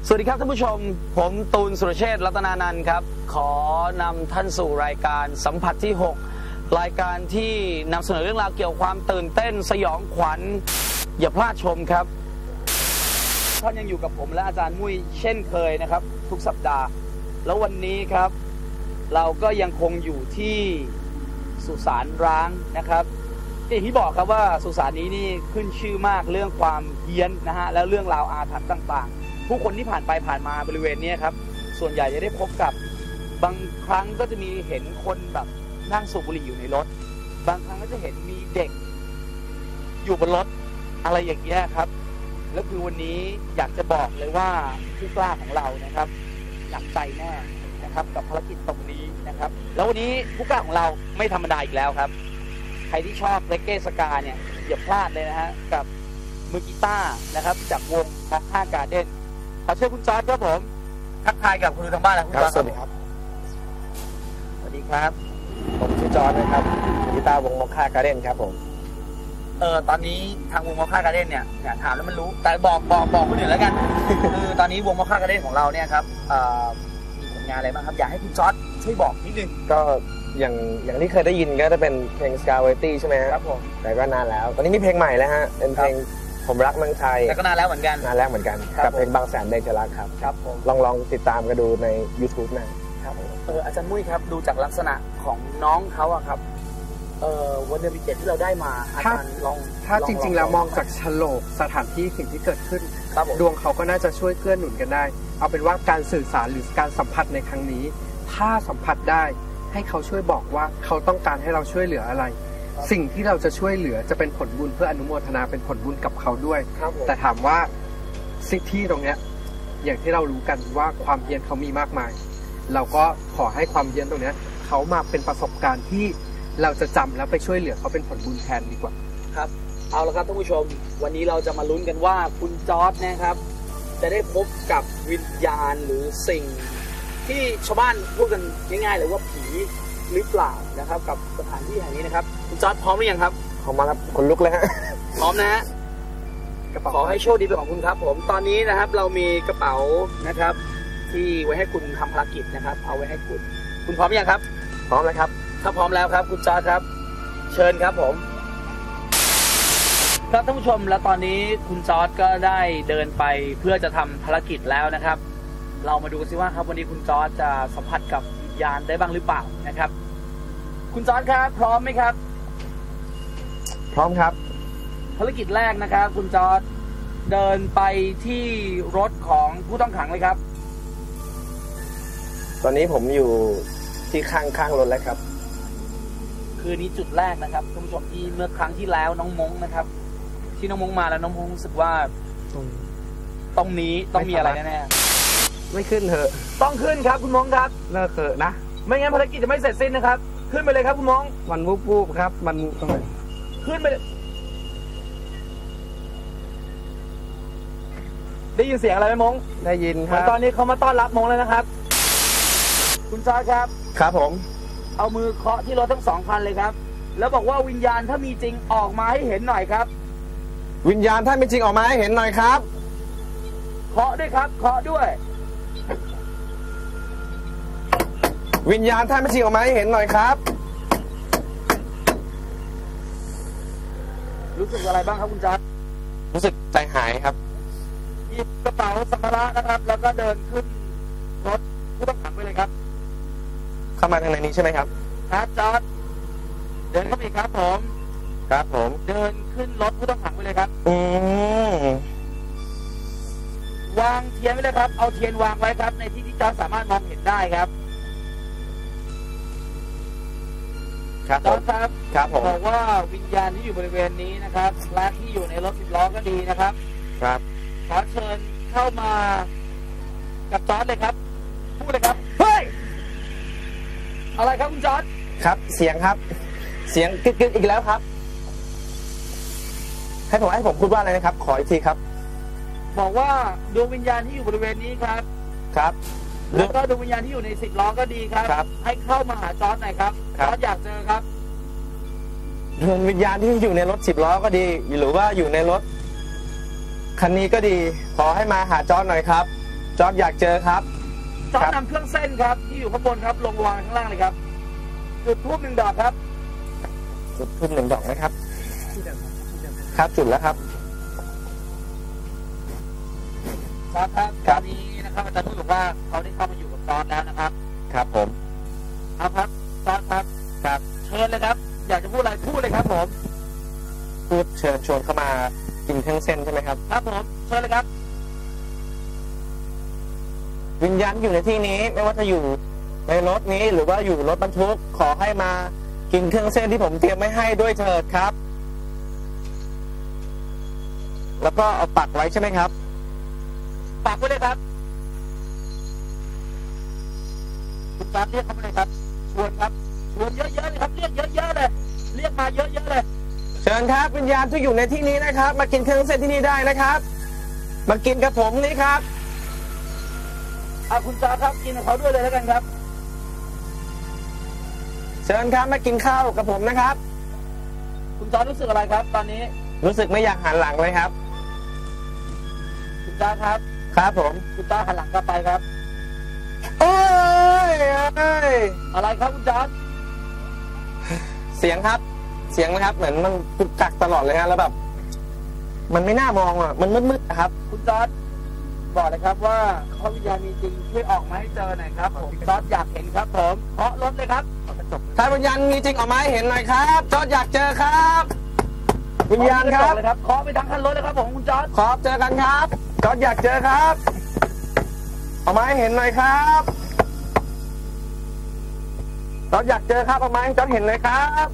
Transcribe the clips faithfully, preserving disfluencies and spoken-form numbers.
สวัสดีครับท่านผู้ชมผมตูนสุรเชษฐ์รัตนานันท์ครับขอนำท่านสู่รายการสัมผัสที่หกรายการที่นำเสนอเรื่องราวเกี่ยวกับความตื่นเต้นสยองขวัญอย่าพลาดชมครับท่านยังอยู่กับผมและอาจารย์มุ้ยเช่นเคยนะครับทุกสัปดาห์แล้ววันนี้ครับเราก็ยังคงอยู่ที่สุสานร้างนะครับอย่างที่บอกครับว่าสุสานนี้นี่ขึ้นชื่อมากเรื่องความเฮี้ยนนะฮะแล้วเรื่องราวอาถรรพ์ต่างๆผู้คนที่ผ่านไปผ่านมาบริเวณนี้ครับส่วนใหญ่จะได้พบกับบางครั้งก็จะมีเห็นคนแบบนั่งสูบบุหรี่อยู่ในรถบางครั้งก็จะเห็นมีเด็กอยู่บนรถอะไรอย่างเงี้ยครับแล้วคือวันนี้อยากจะบอกเลยว่าผู้กล้าของเรานะครับหนักใจแน่นะครับกับภารกิจตรงนี้นะครับแล้ววันนี้ผู้กล้าของเราไม่ธรรมดาอีกแล้วครับใครที่ชอบเรเก้สกาเนี่ยอย่าพลาดเลยนะฮะกับมือกีตาร์นะครับจากวงม็อกค่าการ์เด้นขอเชิญคุณจอร์จครับผมทักทายกับคุณผู้ชมทางบ้านนะคุณจอร์จสวัสดีครับสวัสดีครับผมชื่อจอร์จนะครับกีตาร์วงม็อกค่าการ์เด้นครับผมเออตอนนี้ทางวงม็อกค่าการ์เด้นเนี่ยถามแล้วมันรู้แต่บอกบอกบอกคนอื่นแล้วกัน คือตอนนี้วงม็อกค่าการ์เด้นของเราเนี่ยครับมีผลงานอะไรบ้างครับอยากให้คุณจอร์จช่วยบอกนิดนึงก็อย่างอย่างที่เคยได้ยินก็จะเป็นเพลง Scarvetti ใช่ไหมครับผมแต่ก็นานแล้วตอนนี้มีเพลงใหม่แล้วฮะเป็นเพลงผมรักเมืองไทยแต่ก็นานแล้วเหมือนกันนานแล้วเหมือนกันกับเพลงบางแสนเดชรักครับครับผมลองลองติดตามกันดูใน YouTube นะครับเอออาจารย์มุ้ยครับดูจากลักษณะของน้องเขาอะครับเออวันเดือนปีเจ็ดที่เราได้มาอาจารย์ลองถ้าจริงๆแล้วมองจากฉลกสถานที่สิ่งที่เกิดขึ้นดวงเขาก็น่าจะช่วยเกื้อหนุนกันได้เอาเป็นว่าการสื่อสารหรือการสัมผัสในครั้งนี้ถ้าสัมผัสได้ให้เขาช่วยบอกว่าเขาต้องการให้เราช่วยเหลืออะไรสิ่งที่เราจะช่วยเหลือจะเป็นผลบุญเพื่ออนุโมทนาเป็นผลบุญกับเขาด้วยแต่ถามว่าสิ่งที่ตรงเนี้ยอย่างที่เรารู้กันว่าความเพียรเขามีมากมายเราก็ขอให้ความเพียรตรงเนี้ยเขามาเป็นประสบการณ์ที่เราจะจำแล้วไปช่วยเหลือเขาเป็นผลบุญแทนดีกว่าครับเอาละครับท่านผู้ชมวันนี้เราจะมาลุ้นกันว่าคุณจอร์จนะครับจะได้พบกับวิญญาณหรือสิ่งที่ชาวบ้านพูดกันง่ายๆเลยว่าผีหรือเปล่านะครับกับสถานที่แห่งนี้นะครับคุณจอร์จพร้อมหรือยังครับพร้อมมาครับคนลุกเลยฮะพร้อมนะฮะขอให้โชคดีเป็นของคุณครับผมตอนนี้นะครับเรามีกระเป๋านะครับที่ไว้ให้คุณทำภารกิจนะครับเอาไว้ให้คุณคุณพร้อมยังครับพร้อมแล้วครับถ้าพร้อมแล้วครับคุณจอร์จครับเชิญครับผมครับท่านผู้ชมแล้วตอนนี้คุณจอร์จก็ได้เดินไปเพื่อจะทำภารกิจแล้วนะครับเรามาดูซิว่าครับวันนี้คุณจอร์จจะสัมผัสกับวิญญาณได้บ้างหรือเปล่านะครับคุณจอร์จครับพร้อมไหมครับพร้อมครับภารกิจแรกนะครับคุณจอร์จเดินไปที่รถของผู้ต้องขังเลยครับตอนนี้ผมอยู่ที่ข้างข้างรถแล้วครับคือนี้จุดแรกนะครับท่านผู้ชมที่เมื่อครั้งที่แล้วน้องมงนะครับที่น้องมงมาแล้วน้องมงรู้สึกว่าตรงนี้ต้องมีอะไรแน่ๆไม่ขึ้นเถอะต้องขึ้นครับคุณมงครับเลิกเถอะนะไม่งั้นภารกิจจะไม่เสร็จสิ้นนะครับขึ้นไปเลยครับคุณมงมันวูบวูบครับมันตรงไหนขึ้นไปเลยได้ยินเสียงอะไรไหมมงได้ยินครับตอนนี้เขามาต้อนรับมงแล้วนะครับคุณจอร์จครับครับผมเอามือเคาะที่รถทั้งสองคันเลยครับแล้วบอกว่าวิญญาณถ้ามีจริงออกมาให้เห็นหน่อยครับวิญญาณถ้ามีจริงออกมาให้เห็นหน่อยครับเคาะด้วยครับเคาะด้วยวิญญาณถ้าไม่จริงออกมาให้เห็นหน่อยครับรู้สึกอะไรบ้างครับคุณจอร์จรู้สึกใจหายครับหยิบกระเป๋าสัมภาระนะครับแล้วก็เดินขึ้นรถผู้ต้องขังไปเลยครับเข้ามาทางในนี้ใช่ไหมครับครับจอร์จเดินเข้าไปครับผมครับผมเดินขึ้นรถผู้ต้องขังไปเลยครับอืมวางเทียนไว้เลยครับเอาเทียนวางไว้ครับในที่ที่จอร์จสามารถมองเห็นได้ครับครับจอร์จครับครับผมบอกว่าวิญญาณที่อยู่บริเวณนี้นะครับและที่อยู่ในรถสิบล้อก็ดีนะครับครับขอเชิญเข้ามากับจอร์จเลยครับพูดเลยครับเฮ้ยอะไรครับคุณจอร์จครับเสียงครับเสียงกึกๆอีกแล้วครับให้ผมให้ผมพูดว่าอะไรนะครับขออีกทีครับบอกว่าดวงวิญญาณที่อยู่บริเวณนี้ครับครับแล้วก็ดวงวิญญาณที่อยู่ในสิบล้อก็ดีครับให้เข้ามาหาจอร์จหน่อยครับจอร์จอยากเจอครับดวงวิญญาณที่อยู่ในรถสิบล้อก็ดีหรือว่าอยู่ในรถคันนี้ก็ดีขอให้มาหาจอร์จหน่อยครับจอร์จอยากเจอครับจอร์จนำเครื่องเส้นครับที่อยู่ข้างบนครับลงวางข้างล่างเลยครับจุดทูบหนึ่งดอกครับจุดทูบหนึ่งดอกนะครับครับจุดแล้วครับครับครับตอนนี้นะครับอาจารย์นุ้ยบอกว่าเขาได้เข้ามาอยู่กับจอร์จแล้วนะครับครับผมเอาครับจอร์จครับครับเชิญเลยครับอยากจะพูดอะไรพูดเลยครับผมพูดเชิญชวนเข้ามากินเครื่องเส้นใช่ไหมครับครับผมเชิญเลยครับวิญญาณอยู่ในที่นี้ไม่ว่าจะอยู่ในรถนี้หรือว่าอยู่รถบรรทุกขอให้มากินเครื่องเส้นที่ผมเตรียมไว้ให้ด้วยเถิดครับแล้วก็เอาปักไว้ใช่ไหมครับปักไว้เลยครับคุณจอร์จเรียกเขาไปเลยครับชวนครับชวนเยอะๆเลยครับเรียกเยอะๆเลยเรียกมาเยอะๆเลยเชิญครับวิญญาณที่อยู่ในที่นี้นะครับมากินเครื่องเส้นที่นี่ได้นะครับมากินกับผมนี่ครับเอาคุณจอร์จครับกินกับเขาด้วยเลยแล้วกันครับเชิญครับมากินข้าวกับผมนะครับคุณจอร์จรู้สึกอะไรครับตอนนี้รู้สึกไม่อยากหันหลังเลยครับคุณจอร์จครับครับผมคุณจอร์จหันหลังกลับไปครับโอ้ยอะไรครับคุณจอร์จเสียงครับเสียงนะครับเหมือนมันกุกกักตลอดเลยฮะแล้วแบบมันไม่น่ามองอ่ะมันมืดๆครับคุณจอร์จบอกเลยครับว่าเขาวิญญาณมีจริงช่วยออกมาให้เจอหน่อยครับผมจอร์จอยากเห็นครับผมเคาะรถเลยครับถ้าวิญญาณมีจริงออกมาให้เห็นหน่อยครับจอร์จอยากเจอครับวิญญาณครับเลยครับเคาะไปทั้งคันรถเลยครับผมคุณจอร์จขอเจอกันครับจอร์จอยากเจอครับออกมาให้เห็นหน่อยครับจอร์จอยากเจอครับออกมาให้จอร์จเห็นหน่อยครับ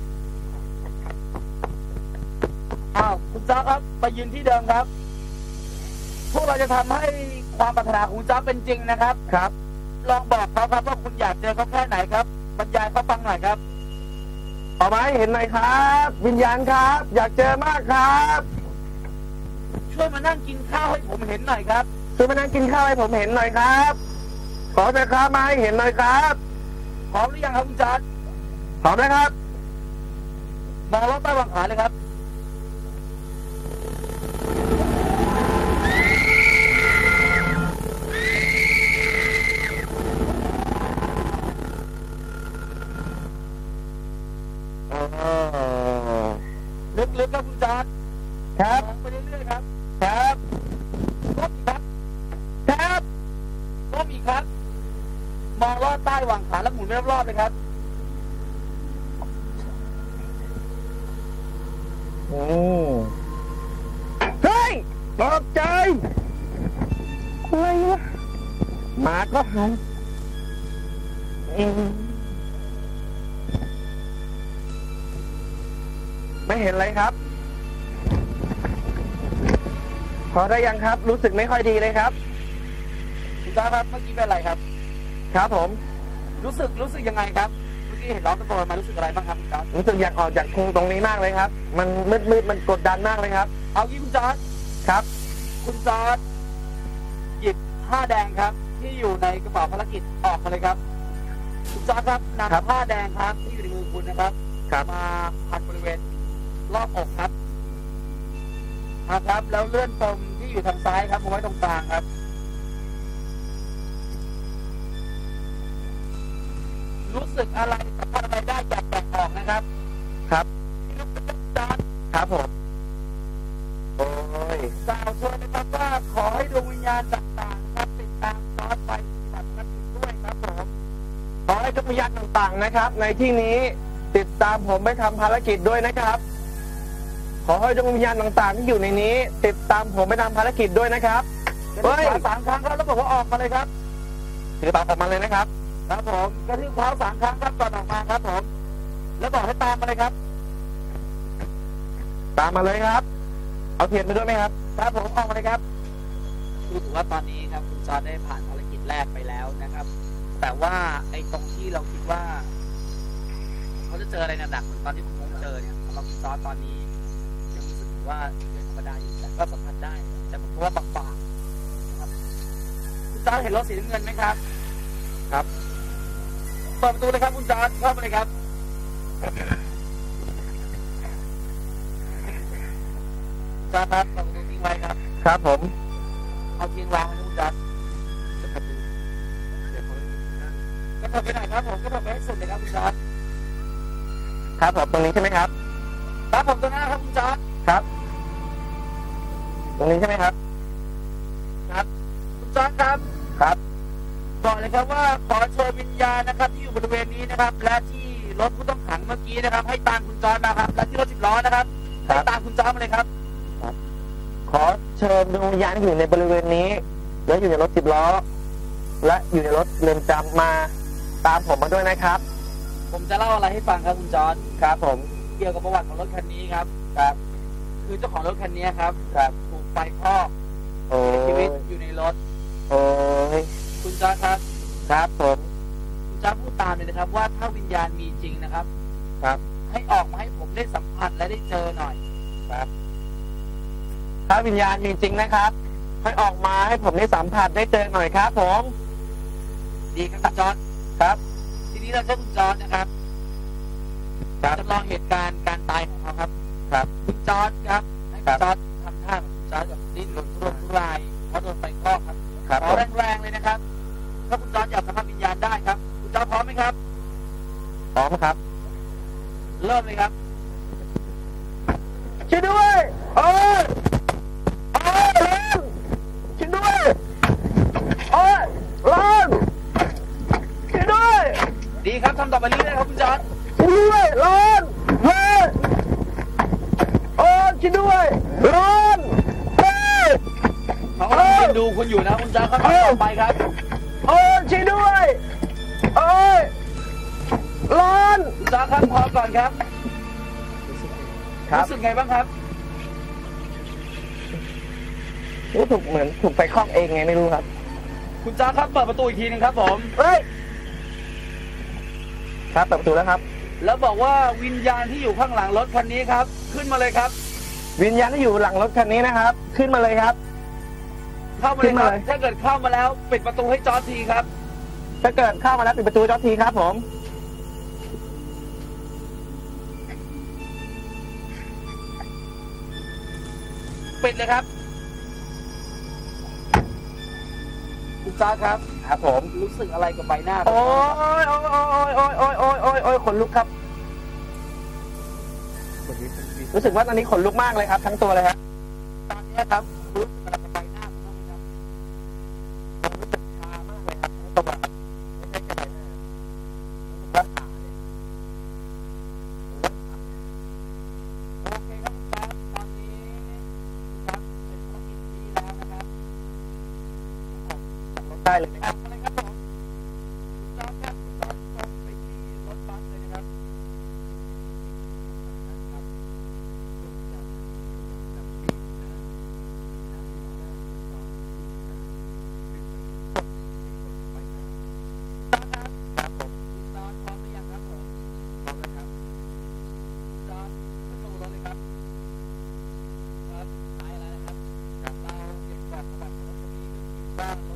อ้าวคุณจอร์จครับไปยืนที่เดิมครับพวกเราจะทำให้ความปรารถนาของคุณจอร์จเป็นจริงนะครับครับลองบอกเขาครับว่าคุณอยากเจอเขาแค่ไหนครับบรรยายเขาฟังหน่อยครับออกมาให้เห็นหน่อยครับวิญญาณครับอยากเจอมากครับช่วยมานั่งกินข้าวให้ผมเห็นหน่อยครับช่วยมานั่งกินข้าวให้ผมเห็นหน่อยครับขอเถอะครับมาให้เห็นหน่อยครับพร้อมหรือยังครับคุณจอร์จพร้อมนะครับมองรถใต้วางขาเลยครับลึกๆครับคุณจอร์จครับมองไปเรื่อยๆครับครับก้มอีกครับครับก้มอีกครับมองลอดใต้วางขาแล้วหมุนไปรอบๆเลยครับโอ้เฮ้ยตกใจอะไรวะหมาก็เห่าไม่เห็นอะไรครับพอได้ยังครับรู้สึกไม่ค่อยดีเลยครับคุณจอร์จครับเมื่อกี้เป็นอะไรครับครับผมรู้สึกรู้สึกยังไงครับเมื่อกี้เห็นร้องตะโกนมารู้สึกอะไรบ้างครับคุณจอร์จรู้สึกอยากออกจากคุงตรงนี้มากเลยครับมันมืดมืดมันกดดันมากเลยครับเอางี้คุณจอร์จครับคุณจอร์จหยิบผ้าแดงครับที่อยู่ในกระเป๋าภารกิจออกมาเลยครับคุณจอร์จครับนำผ้าแดงครับที่อยู่ในมือคุณนะครับมาพันบริเวณรอบอกครับครับแล้วเลื่อนปมที่อยู่ทางซ้ายครับมาไว้ตรงกลางครับรู้สึกอะไรสัมผัสอะไรได้จากแบ่งออกนะครับครับที่รู้สึกจอร์จครับผมโอ้ยกล่าวชวนนะครับว่าขอให้ดวงวิญญาณต่างๆครับติดตามจอร์จไปปฏิบัติภารกิจด้วยครับผมขอให้ดวงวิญญาณต่างๆนะครับในที่นี้ติดตามผมไปทำภารกิจด้วยนะครับขอให้ดวงวิญญาณต่างๆที่อยู่ในนี้ติดตามผมไปทำภารกิจด้วยนะครับเฮ้ยสามครั้งครับแล้วบอกว่าออกมาเลยครับถือเปล่าออกมาเลยนะครับครับผมกระทืบเท้าสามครั้งครับก่อนออกมาครับผมแล้วบอกให้ตามมาเลยครับตามมาเลยครับเอาเทียนไปด้วยไหมครับครับผมออกมาเลยครับคือถือว่าตอนนี้ครับคุณจอร์จได้ผ่านภารกิจแรกไปแล้วนะครับแต่ว่าไอ้ตรงที่เราคิดว่าเขาจะเจออะไรหนักๆเหมือนตอนที่ผมเจอเนี่ยสำหรับคุณจอร์จตอนนี้ยังรู้สึกว่าเป็นธรรมดาอยู่แต่ก็สัมผัสได้แต่ผมว่าบางๆครับคุณจอร์จเห็นรถสีน้ำเงินไหมครับครับเปิดประตูเลยครับคุณจอร์จเข้ามาเลยครับจอร์จครับเปิดประตูทิ้งไว้ครับครับผมเอาเทียนวางไว้คุณจอร์จก็เถิบไปไหนครับผมก็เถิบไปให้สุดเลยครับคุณจอร์จครับผมตรงนี้ใช่ไหมครับครับผมตรงนั้นครับคุณจอร์จครับ ตรงนี้ใช่ไหมครับครับคุณจอร์จครับครับบอกเลยครับว่าขอเชิญวิญญาณนะครับที่อยู่บริเวณนี้นะครับและที่รถผู้ต้องขังเมื่อกี้นะครับให้ตามคุณจอร์จมาครับและที่รถสิบล้อนะครับให้ตามคุณจอร์จมาเลยครับขอเชิญดวงวิญญาณที่อยู่ในบริเวณนี้ และอยู่ในรถสิบล้อ และอยู่ในรถเรือนจำมาตามผมมาด้วยนะครับผมจะเล่าอะไรให้ฟังครับคุณจอร์จครับผมเกี่ยวกับประวัติของรถคันนี้ครับครับคือเจ้าของรถคันนี้ครับครับถูกไฟคลอกโอ้เสียชีวิตยอยู่ในรถโอ้ยคุณจอร์จครับครับผมคุณจอร์จพูดตามเลยนะครับว่าถ้าวิญญาณมีจริงนะครับครับให้ออกมาให้ผมได้สัมผัสและได้เจอหน่อยครับ ถ้าวิญญาณมีจริงนะครับ ให้ออกมาให้ผมได้สัมผัสได้เจอหน่อยครับผมดีครับคุณจอร์จครับทีนี้เราจะคุณจอร์จนะครับครับจำลองเหตุการณ์การตายของเขาครับครับคุณจอร์จครับให้คุณจอร์จทำท่าคุณจอร์จกับดิ้นรนทุรนทุรายเพราะโดนไฟคลอกครับครับขอแรงๆเลยนะครับถ้าคุณจอร์จอยากสัมผัสวิญญาณได้ครับคุณจอร์จพร้อมไหมครับพร้อมครับเริ่มเลยครับช่วยด้วยโอ้ยโอ้ยร้อนช่วยด้วยโอ้ยร้อนช่วยด้วยดีครับทำต่อไปเรื่อยๆครับคุณจอร์จช่วยด้วยร้อนเฮ้ยโอ้ยช่วยด้วยร้อนเฮ้ยเขากำลังยืนดูคุณอยู่นะคุณจอร์จเขาทำต่อไปครับโอ้ยช่วยด้วยโอ้ยร้อนคุณจอร์จครับพอก่อนครับครับรู้สึกไงบ้างครับรู้สึกเหมือนถูกไฟคลอกเองไงไม่รู้ครับคุณจอร์จครับเปิดประตูอีกทีหนึงครับผมเฮ้ยครับเปิดประตูแล้วครับแล้วบอกว่าวิญญาณที่อยู่ข้างหลังรถคันนี้ครับ ขึ้นมาเลยครับวิญญาณที่อยู่หลังรถคันนี้นะครับ ขึ้นมาเลยครับเข้ามาเลยครับขึ้นมาเลยถ้าเกิดเข้ามาแล้วปิดประตูให้จอร์จทีครับถ้าเกิดเข้ามาแล้วปิดประตูจอดทีครับผมปิดเลยครับคุณจอร์จครับครับผมรู้สึกอะไรกับใบหน้าโอ้ยโอ้ยโอ้ยโอ้ยโอ้ยโอ้ยโอ้ยโอ้ยขนลุกครับ รู้สึกว่าตอนนี้ขนลุกมากเลยครับ ทั้งตัวเลยครับตอนนี้ครับรู้สึกอะไรกับใบหน้าผมบ้างไหมครับผมรู้สึกชามากเลยครับทั้งตัวครับไม่ใช่แค่ใบหน้ารู้สึกว่าขาเนี่ยเริ่มสั่นโอเคครับคุณจอร์จตอนนี้คุณจอร์จเป็นภารกิจนี้แล้วนะครับได้เลยนะครับทำอะไรครับผมคุณจอร์จครับคุณจอร์จตรงไปที่รถบัสเลยนะครับครับผมคุณจอร์จพร้อมหรือยังครับผมพร้อมแล้วครับคุณจอร์จขึ้นมาบนรถเลยครับครับท้ายแล้วนะครับเราเก็บกรอบประวัติของรถคันนี้ก็คือว่ารถ